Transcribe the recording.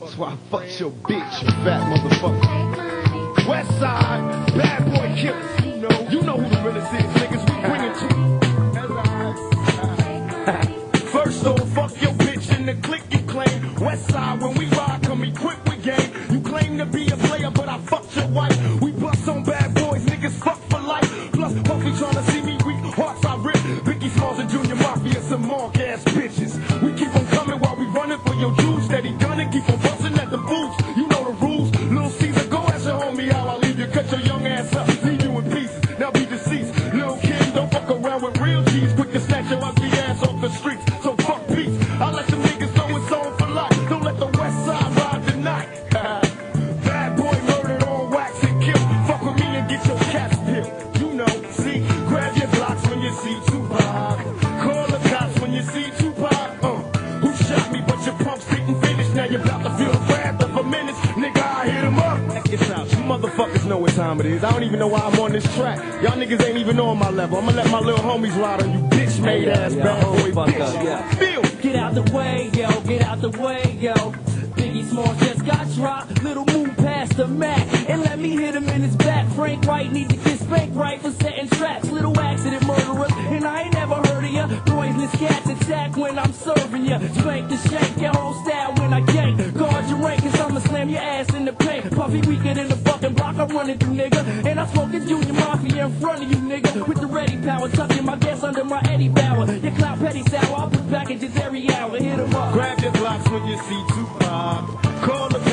That's why I fucked your bitch, you fat motherfucker. West Side, bad boy killers. You know who the realest is, niggas. We bring it to you. First off, fuck your bitch in the clique you claim. West Side, when we ride, come equipped with game. You claim to be a player, but I fucked your wife. We bust on bad boys, niggas fuck for life. Plus, Puffy tryna see me weak, hearts I rip. Biggie Smalls and Junior Mafia, some mark ass bitches. We keep on coming while we running for your juice. Steady gunning, keep on busting at the boots. You know the rules. Lil Caesar, go ask your homie how I leave you. Cut your young ass up, leave you in pieces. Now be deceased. Lil Kim, don't fuck around with real G's. Quick to snatch your ugly ass off the streets. So fuck peace. I let them niggas know it's on for life. Don't let the West Side ride tonight. Bad boy murdered on wax and kill. Fuck with me and get your cats peeled. You know, see, grab your blocks when you see Tupac. Call the cops when you see Tupac. Who shot me, but your pumps didn't finish. Now you're about to feel the wrath of a menace. Nigga, I hit him up. Check this out. You motherfuckers know what time it is. I don't even know why I'm on this track. Y'all niggas ain't even on my level. I'ma let my little homies ride on you bitch made ass bad boy bitch. Feel. Get out the way, yo. Get out the way, yo. Biggie Smalls just got dropped. Little move past the Mac and let me hit him in his back. Frank White need to get spanked right for setting traps. Little accident murderers, and I ain't never heard of ya. Poisonous cats attack when I'm serving ya. Spank the shank, your whole style when I gank. Guard your rank, cause I'ma slam your ass in the paint. Puffy weaker than the fucking block I'm running through, nigga. And I smoking Junior Mafia in front of you, nigga. With the ready power, tucking my gas under my Eddie Bauer. Your clout petty sour, I'll put packages every hour. Hit 'em up. Grab your blocks when you see Tupac. Call the